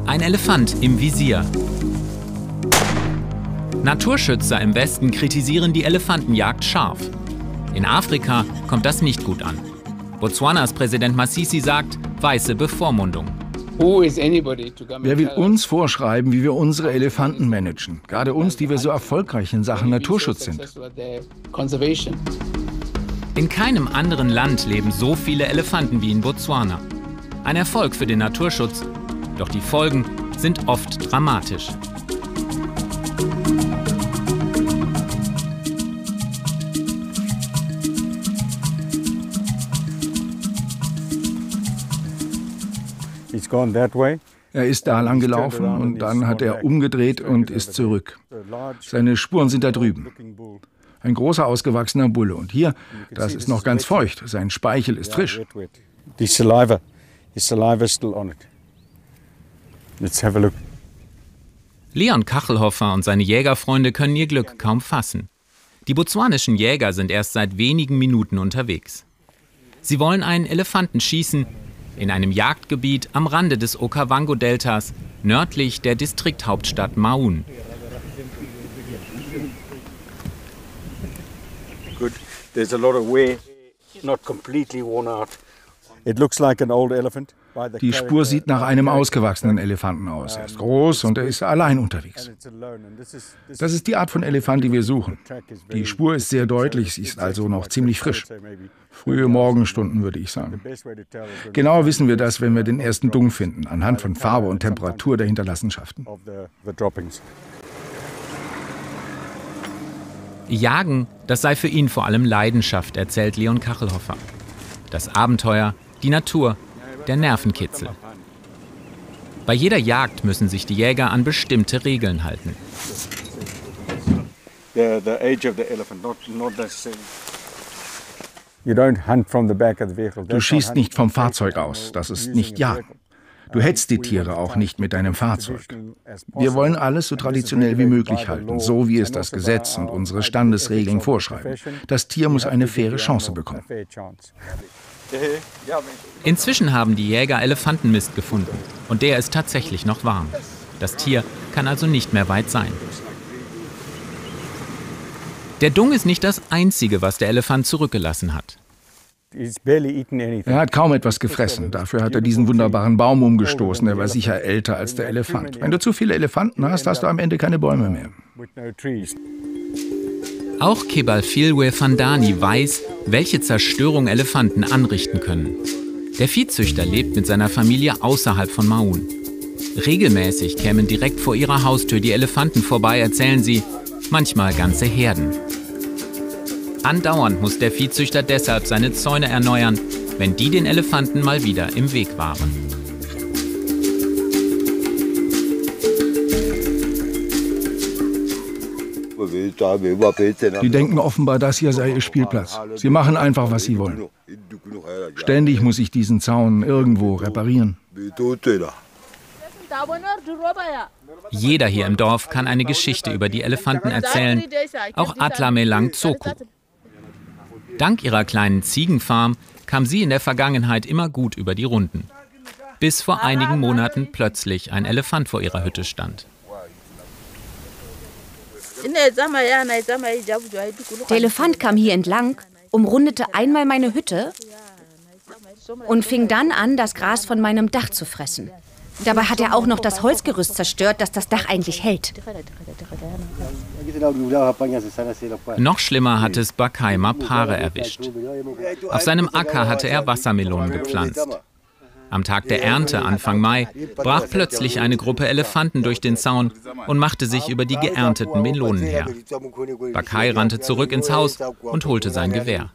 Ein Elefant im Visier. Naturschützer im Westen kritisieren die Elefantenjagd scharf. In Afrika kommt das nicht gut an. Botswanas Präsident Masisi sagt, weiße Bevormundung. Wer will uns vorschreiben, wie wir unsere Elefanten managen? Gerade uns, die wir so erfolgreich in Sachen Naturschutz sind. In keinem anderen Land leben so viele Elefanten wie in Botswana. Ein Erfolg für den Naturschutz, doch die Folgen sind oft dramatisch. Er ist da lang gelaufen und dann hat er umgedreht und ist zurück. Seine Spuren sind da drüben. Ein großer, ausgewachsener Bulle. Und hier, das ist noch ganz feucht. Sein Speichel ist frisch. Leon Kachelhofer und seine Jägerfreunde können ihr Glück kaum fassen. Die botswanischen Jäger sind erst seit wenigen Minuten unterwegs. Sie wollen einen Elefanten schießen in einem Jagdgebiet am Rande des Okavango-Deltas, nördlich der Distrikthauptstadt Maun. Die Spur sieht nach einem ausgewachsenen Elefanten aus. Er ist groß und er ist allein unterwegs. Das ist die Art von Elefant, die wir suchen. Die Spur ist sehr deutlich, sie ist also noch ziemlich frisch. Frühe Morgenstunden, würde ich sagen. Genauer wissen wir das, wenn wir den ersten Dung finden, anhand von Farbe und Temperatur der Hinterlassenschaften. Jagen, das sei für ihn vor allem Leidenschaft, erzählt Leon Kachelhofer. Das Abenteuer, die Natur, der Nervenkitzel. Bei jeder Jagd müssen sich die Jäger an bestimmte Regeln halten. Du schießt nicht vom Fahrzeug aus, das ist nicht Jagen. Du hetzt die Tiere auch nicht mit deinem Fahrzeug. Wir wollen alles so traditionell wie möglich halten, so wie es das Gesetz und unsere Standesregeln vorschreiben. Das Tier muss eine faire Chance bekommen. Inzwischen haben die Jäger Elefantenmist gefunden und der ist tatsächlich noch warm. Das Tier kann also nicht mehr weit sein. Der Dung ist nicht das Einzige, was der Elefant zurückgelassen hat. Er hat kaum etwas gefressen. Dafür hat er diesen wunderbaren Baum umgestoßen. Er war sicher älter als der Elefant. Wenn du zu viele Elefanten hast, hast du am Ende keine Bäume mehr. Auch Kebalfilwe Fandani weiß, welche Zerstörung Elefanten anrichten können. Der Viehzüchter lebt mit seiner Familie außerhalb von Maun. Regelmäßig kämen direkt vor ihrer Haustür die Elefanten vorbei, erzählen sie, manchmal ganze Herden. Andauernd muss der Viehzüchter deshalb seine Zäune erneuern, wenn die den Elefanten mal wieder im Weg waren. Die denken offenbar, das hier sei ihr Spielplatz. Sie machen einfach, was sie wollen. Ständig muss ich diesen Zaun irgendwo reparieren. Jeder hier im Dorf kann eine Geschichte über die Elefanten erzählen, auch Atlamelang Zoku. Dank ihrer kleinen Ziegenfarm kam sie in der Vergangenheit immer gut über die Runden. Bis vor einigen Monaten plötzlich ein Elefant vor ihrer Hütte stand. Der Elefant kam hier entlang, umrundete einmal meine Hütte und fing dann an, das Gras von meinem Dach zu fressen. Dabei hat er auch noch das Holzgerüst zerstört, das das Dach eigentlich hält. Noch schlimmer hat es Bakai Mapare erwischt. Auf seinem Acker hatte er Wassermelonen gepflanzt. Am Tag der Ernte, Anfang Mai, brach plötzlich eine Gruppe Elefanten durch den Zaun und machte sich über die geernteten Melonen her. Bakai rannte zurück ins Haus und holte sein Gewehr.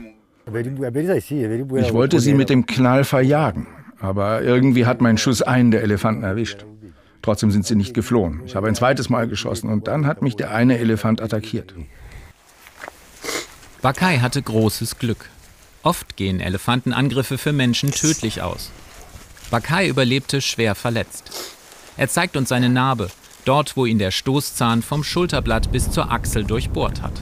Ich wollte sie mit dem Knall verjagen, aber irgendwie hat mein Schuss einen der Elefanten erwischt. Trotzdem sind sie nicht geflohen. Ich habe ein zweites Mal geschossen und dann hat mich der eine Elefant attackiert. Bakai hatte großes Glück. Oft gehen Elefantenangriffe für Menschen tödlich aus. Bakai überlebte schwer verletzt. Er zeigt uns seine Narbe, dort wo ihn der Stoßzahn vom Schulterblatt bis zur Achsel durchbohrt hat.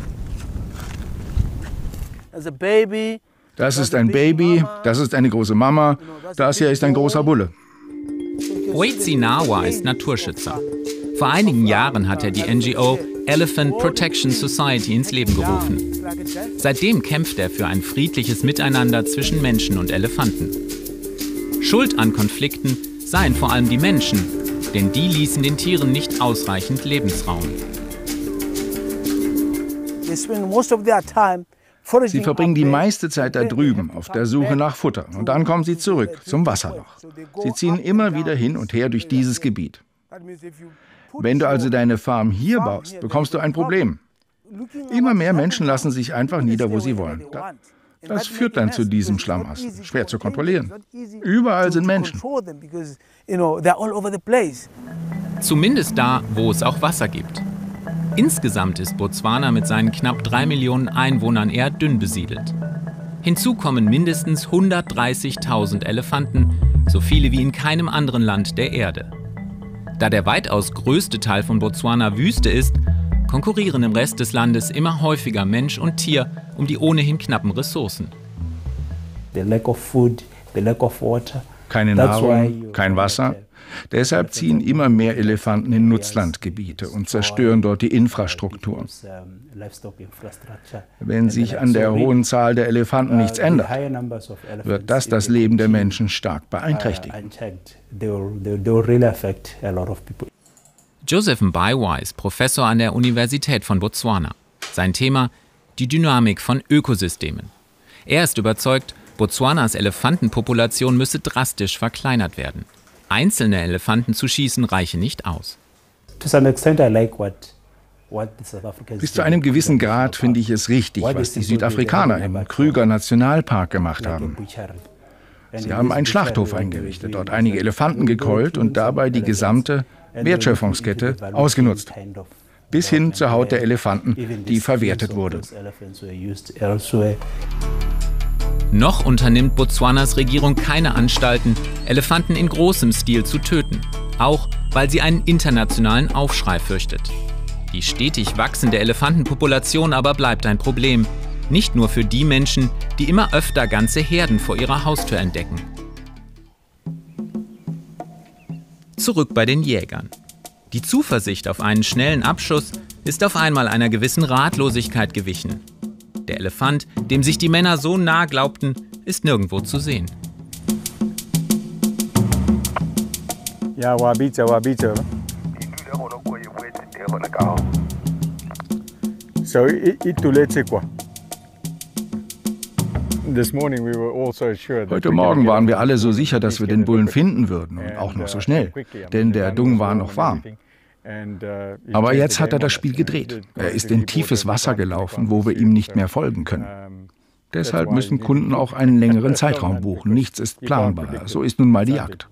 Das ist ein Baby, das ist eine große Mama, das hier ist ein großer Bulle. Boezi Nawa ist Naturschützer. Vor einigen Jahren hat er die NGO Elephant Protection Society ins Leben gerufen. Seitdem kämpft er für ein friedliches Miteinander zwischen Menschen und Elefanten. Schuld an Konflikten seien vor allem die Menschen, denn die ließen den Tieren nicht ausreichend Lebensraum. Sie verbringen die meiste Zeit da drüben auf der Suche nach Futter und dann kommen sie zurück zum Wasserloch. Sie ziehen immer wieder hin und her durch dieses Gebiet. Wenn du also deine Farm hier baust, bekommst du ein Problem. Immer mehr Menschen lassen sich einfach nieder, wo sie wollen. Das führt dann zu diesem Schlamass. Schwer zu kontrollieren. Überall sind Menschen. Zumindest da, wo es auch Wasser gibt. Insgesamt ist Botswana mit seinen knapp 3 Millionen Einwohnern eher dünn besiedelt. Hinzu kommen mindestens 130.000 Elefanten, so viele wie in keinem anderen Land der Erde. Da der weitaus größte Teil von Botswana Wüste ist, konkurrieren im Rest des Landes immer häufiger Mensch und Tier um die ohnehin knappen Ressourcen. Keine Nahrung, kein Wasser. Deshalb ziehen immer mehr Elefanten in Nutzlandgebiete und zerstören dort die Infrastruktur. Wenn sich an der hohen Zahl der Elefanten nichts ändert, wird das Leben der Menschen stark beeinträchtigen. Joseph Mbaiwa ist Professor an der Universität von Botswana. Sein Thema: die Dynamik von Ökosystemen. Er ist überzeugt, Botswanas Elefantenpopulation müsse drastisch verkleinert werden. Einzelne Elefanten zu schießen reiche nicht aus. Bis zu einem gewissen Grad finde ich es richtig, was die Südafrikaner im Kruger Nationalpark gemacht haben. Sie haben einen Schlachthof eingerichtet, dort einige Elefanten gekeult und dabei die gesamte Wertschöpfungskette ausgenutzt. Bis hin zur Haut der Elefanten, die verwertet wurde. Noch unternimmt Botswanas Regierung keine Anstalten, Elefanten in großem Stil zu töten. Auch weil sie einen internationalen Aufschrei fürchtet. Die stetig wachsende Elefantenpopulation aber bleibt ein Problem. Nicht nur für die Menschen, die immer öfter ganze Herden vor ihrer Haustür entdecken. Zurück bei den Jägern. Die Zuversicht auf einen schnellen Abschuss ist auf einmal einer gewissen Ratlosigkeit gewichen. Der Elefant, dem sich die Männer so nah glaubten, ist nirgendwo zu sehen. Heute Morgen waren wir alle so sicher, dass wir den Bullen finden würden und auch noch so schnell, denn der Dung war noch warm. Aber jetzt hat er das Spiel gedreht. Er ist in tiefes Wasser gelaufen, wo wir ihm nicht mehr folgen können. Deshalb müssen Kunden auch einen längeren Zeitraum buchen. Nichts ist planbar. So ist nun mal die Jagd.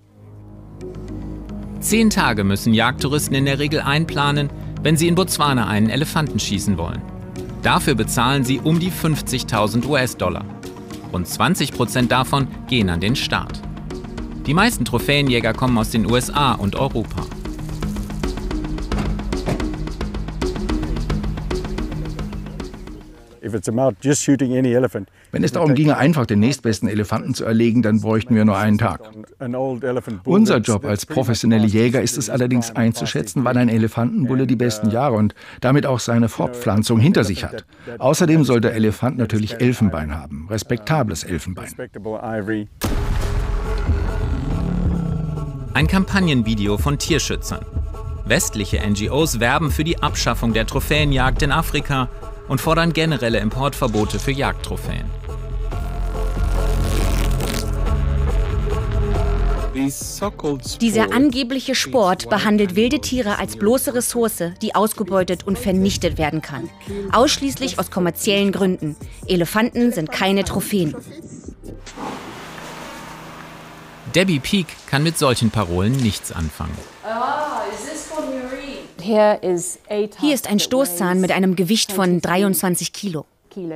10 Tage müssen Jagdtouristen in der Regel einplanen, wenn sie in Botswana einen Elefanten schießen wollen. Dafür bezahlen sie um die 50.000 US-Dollar. Rund 20% davon gehen an den Staat. Die meisten Trophäenjäger kommen aus den USA und Europa. Wenn es darum ginge, einfach den nächstbesten Elefanten zu erlegen, dann bräuchten wir nur einen Tag. Unser Job als professionelle Jäger ist es allerdings einzuschätzen, wann ein Elefantenbulle die besten Jahre und damit auch seine Fortpflanzung hinter sich hat. Außerdem soll der Elefant natürlich Elfenbein haben, respektables Elfenbein. Ein Kampagnenvideo von Tierschützern. Westliche NGOs werben für die Abschaffung der Trophäenjagd in Afrika und fordern generelle Importverbote für Jagdtrophäen. Dieser angebliche Sport behandelt wilde Tiere als bloße Ressource, die ausgebeutet und vernichtet werden kann. Ausschließlich aus kommerziellen Gründen. Elefanten sind keine Trophäen. Debbie Peak kann mit solchen Parolen nichts anfangen. Hier ist ein Stoßzahn mit einem Gewicht von 23 Kilo.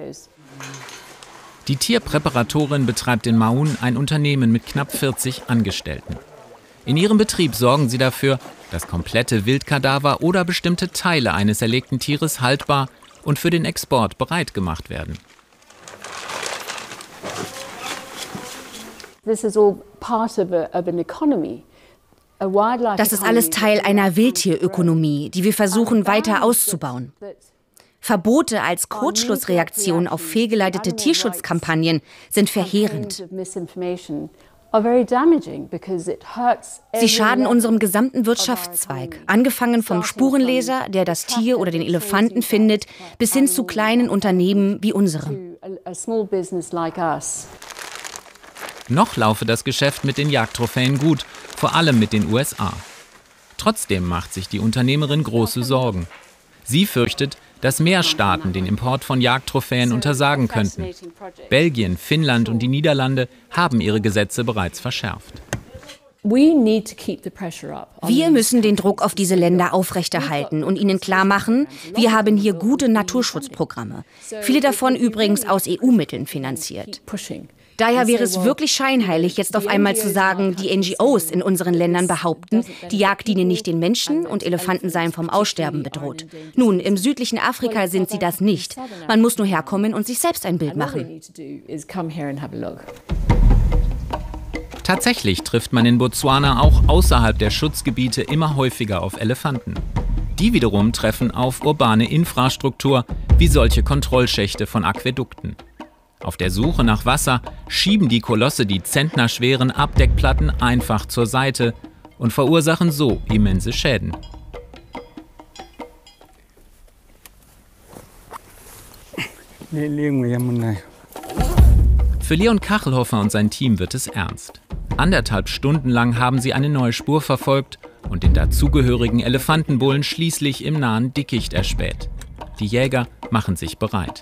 Die Tierpräparatorin betreibt in Maun ein Unternehmen mit knapp 40 Angestellten. In ihrem Betrieb sorgen sie dafür, dass komplette Wildkadaver oder bestimmte Teile eines erlegten Tieres haltbar und für den Export bereit gemacht werden. This is all part of an economy. Das ist alles Teil einer Wildtierökonomie, die wir versuchen weiter auszubauen. Verbote als Kurzschlussreaktion auf fehlgeleitete Tierschutzkampagnen sind verheerend. Sie schaden unserem gesamten Wirtschaftszweig, angefangen vom Spurenleser, der das Tier oder den Elefanten findet, bis hin zu kleinen Unternehmen wie unserem. Noch laufe das Geschäft mit den Jagdtrophäen gut, vor allem mit den USA. Trotzdem macht sich die Unternehmerin große Sorgen. Sie fürchtet, dass mehr Staaten den Import von Jagdtrophäen untersagen könnten. Belgien, Finnland und die Niederlande haben ihre Gesetze bereits verschärft. Wir müssen den Druck auf diese Länder aufrechterhalten und ihnen klarmachen, wir haben hier gute Naturschutzprogramme. Viele davon übrigens aus EU-Mitteln finanziert. Daher wäre es wirklich scheinheilig, jetzt auf einmal zu sagen, die NGOs in unseren Ländern behaupten, die Jagd diene nicht den Menschen und Elefanten seien vom Aussterben bedroht. Nun, im südlichen Afrika sind sie das nicht. Man muss nur herkommen und sich selbst ein Bild machen. Tatsächlich trifft man in Botswana auch außerhalb der Schutzgebiete immer häufiger auf Elefanten. Die wiederum treffen auf urbane Infrastruktur, wie solche Kontrollschächte von Aquädukten. Auf der Suche nach Wasser schieben die Kolosse die zentnerschweren Abdeckplatten einfach zur Seite und verursachen so immense Schäden. Für Leon Kachelhofer und sein Team wird es ernst. 1,5 Stunden lang haben sie eine neue Spur verfolgt und den dazugehörigen Elefantenbullen schließlich im nahen Dickicht erspäht. Die Jäger machen sich bereit.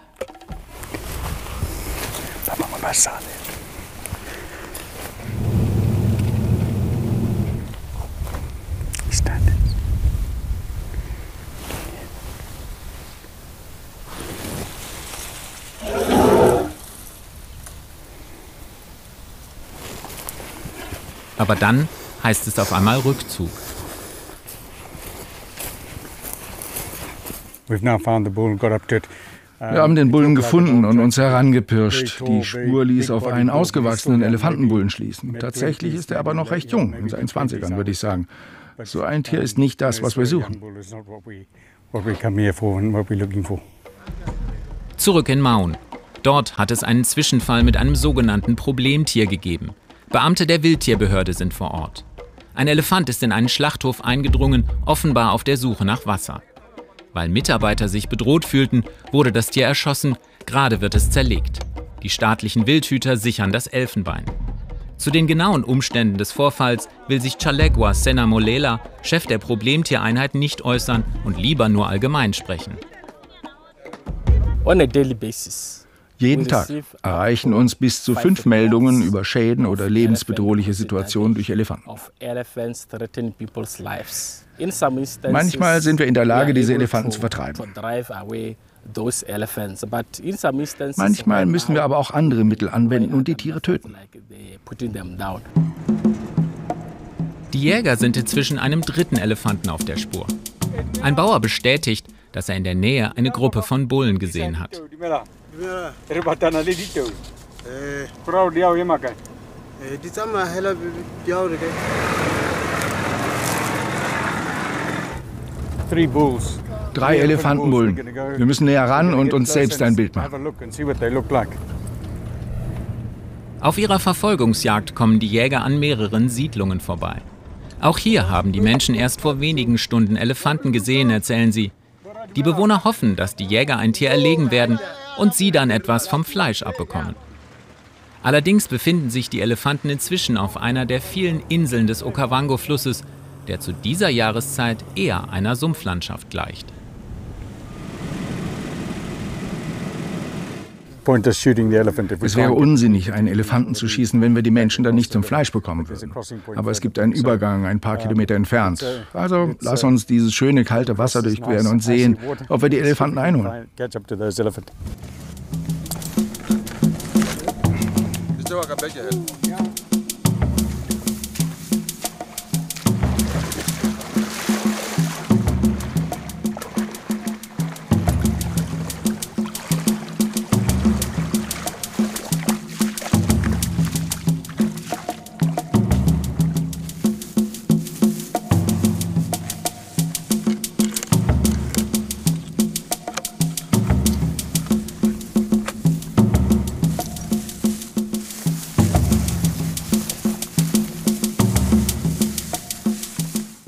Aber dann heißt es auf einmal Rückzug. Wir haben den Bullen gefunden und uns herangepirscht. Die Spur ließ auf einen ausgewachsenen Elefantenbullen schließen. Tatsächlich ist er aber noch recht jung, in seinen 20ern, würde ich sagen. So ein Tier ist nicht das, was wir suchen. Zurück in Maun. Dort hat es einen Zwischenfall mit einem sogenannten Problemtier gegeben. Beamte der Wildtierbehörde sind vor Ort. Ein Elefant ist in einen Schlachthof eingedrungen, offenbar auf der Suche nach Wasser. Weil Mitarbeiter sich bedroht fühlten, wurde das Tier erschossen, gerade wird es zerlegt. Die staatlichen Wildhüter sichern das Elfenbein. Zu den genauen Umständen des Vorfalls will sich Chalegwa Senamolela, Chef der Problemtiereinheit, nicht äußern und lieber nur allgemein sprechen. On a daily basis. Jeden Tag erreichen uns bis zu 5 Meldungen über Schäden oder lebensbedrohliche Situationen durch Elefanten. Manchmal sind wir in der Lage, diese Elefanten zu vertreiben. Manchmal müssen wir aber auch andere Mittel anwenden und die Tiere töten. Die Jäger sind inzwischen einem 3. Elefanten auf der Spur. Ein Bauer bestätigt, dass er in der Nähe eine Gruppe von Bullen gesehen hat. Drei Elefantenbullen. Wir müssen näher ran und uns selbst ein Bild machen. Auf ihrer Verfolgungsjagd kommen die Jäger an mehreren Siedlungen vorbei. Auch hier haben die Menschen erst vor wenigen Stunden Elefanten gesehen, erzählen sie. Die Bewohner hoffen, dass die Jäger ein Tier erlegen werden und sie dann etwas vom Fleisch abbekommen. Allerdings befinden sich die Elefanten inzwischen auf einer der vielen Inseln des Okavango-Flusses, der zu dieser Jahreszeit eher einer Sumpflandschaft gleicht. Es wäre unsinnig, einen Elefanten zu schießen, wenn wir die Menschen dann nicht zum Fleisch bekommen würden. Aber es gibt einen Übergang ein paar Kilometer entfernt. Also lass uns dieses schöne kalte Wasser durchqueren und sehen, ob wir die Elefanten einholen.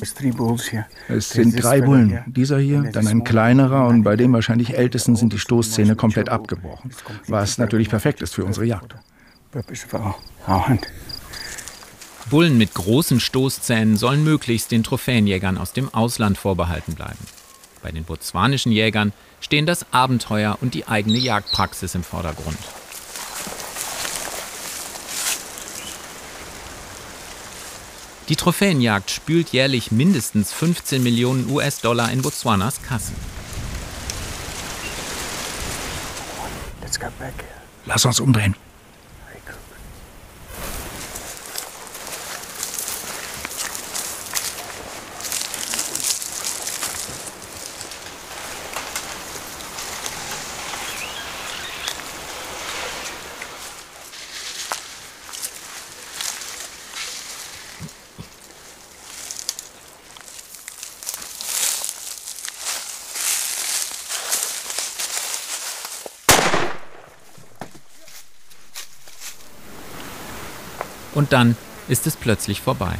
Es sind 3 Bullen. Dieser hier, dann ein kleinerer und bei dem wahrscheinlich ältesten sind die Stoßzähne komplett abgebrochen. Was natürlich perfekt ist für unsere Jagd. Bullen mit großen Stoßzähnen sollen möglichst den Trophäenjägern aus dem Ausland vorbehalten bleiben. Bei den botswanischen Jägern stehen das Abenteuer und die eigene Jagdpraxis im Vordergrund. Die Trophäenjagd spült jährlich mindestens 15 Millionen US-Dollar in Botswanas Kassen. Lass uns umdrehen. Und dann ist es plötzlich vorbei.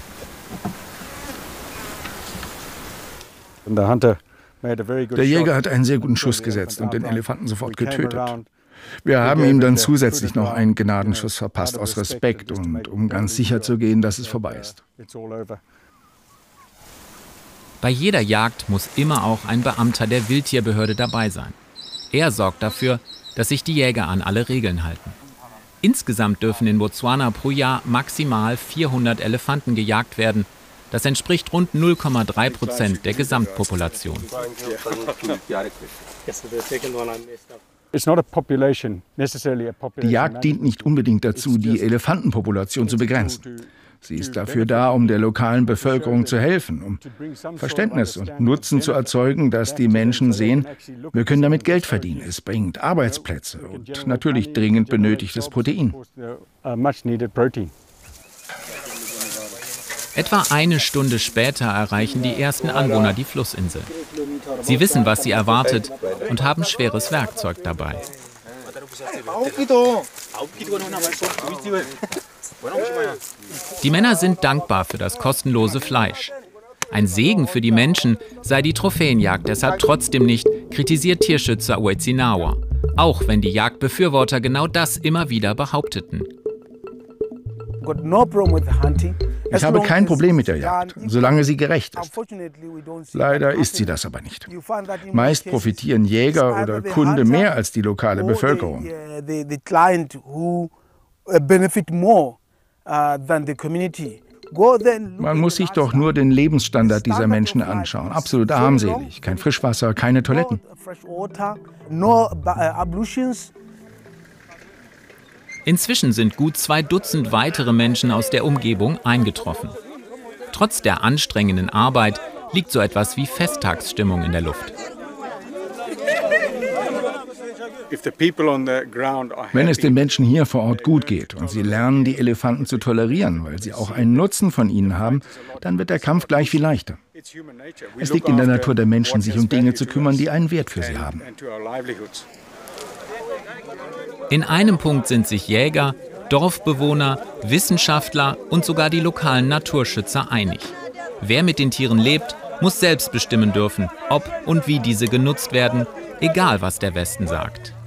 Der Jäger hat einen sehr guten Schuss gesetzt und den Elefanten sofort getötet. Wir haben ihm dann zusätzlich noch einen Gnadenschuss verpasst, aus Respekt und um ganz sicher zu gehen, dass es vorbei ist. Bei jeder Jagd muss immer auch ein Beamter der Wildtierbehörde dabei sein. Er sorgt dafür, dass sich die Jäger an alle Regeln halten. Insgesamt dürfen in Botswana pro Jahr maximal 400 Elefanten gejagt werden. Das entspricht rund 0,3% der Gesamtpopulation. Die Jagd dient nicht unbedingt dazu, die Elefantenpopulation zu begrenzen. Sie ist dafür da, um der lokalen Bevölkerung zu helfen, um Verständnis und Nutzen zu erzeugen, dass die Menschen sehen, wir können damit Geld verdienen. Es bringt Arbeitsplätze und natürlich dringend benötigtes Protein. Etwa eine Stunde später erreichen die ersten Anwohner die Flussinsel. Sie wissen, was sie erwartet und haben schweres Werkzeug dabei. Die Männer sind dankbar für das kostenlose Fleisch. Ein Segen für die Menschen sei die Trophäenjagd deshalb trotzdem nicht, kritisiert Tierschützer Uetsinawa. Auch wenn die Jagdbefürworter genau das immer wieder behaupteten. Ich habe kein Problem mit der Jagd, solange sie gerecht ist. Leider ist sie das aber nicht. Meist profitieren Jäger oder Kunde mehr als die lokale Bevölkerung. Man muss sich doch nur den Lebensstandard dieser Menschen anschauen. Absolut armselig. Kein Frischwasser, keine Toiletten. Inzwischen sind gut 2 Dutzend weitere Menschen aus der Umgebung eingetroffen. Trotz der anstrengenden Arbeit liegt so etwas wie Festtagsstimmung in der Luft. Wenn es den Menschen hier vor Ort gut geht und sie lernen, die Elefanten zu tolerieren, weil sie auch einen Nutzen von ihnen haben, dann wird der Kampf gleich viel leichter. Es liegt in der Natur der Menschen, sich um Dinge zu kümmern, die einen Wert für sie haben. In einem Punkt sind sich Jäger, Dorfbewohner, Wissenschaftler und sogar die lokalen Naturschützer einig. Wer mit den Tieren lebt, muss selbst bestimmen dürfen, ob und wie diese genutzt werden, egal was der Westen sagt.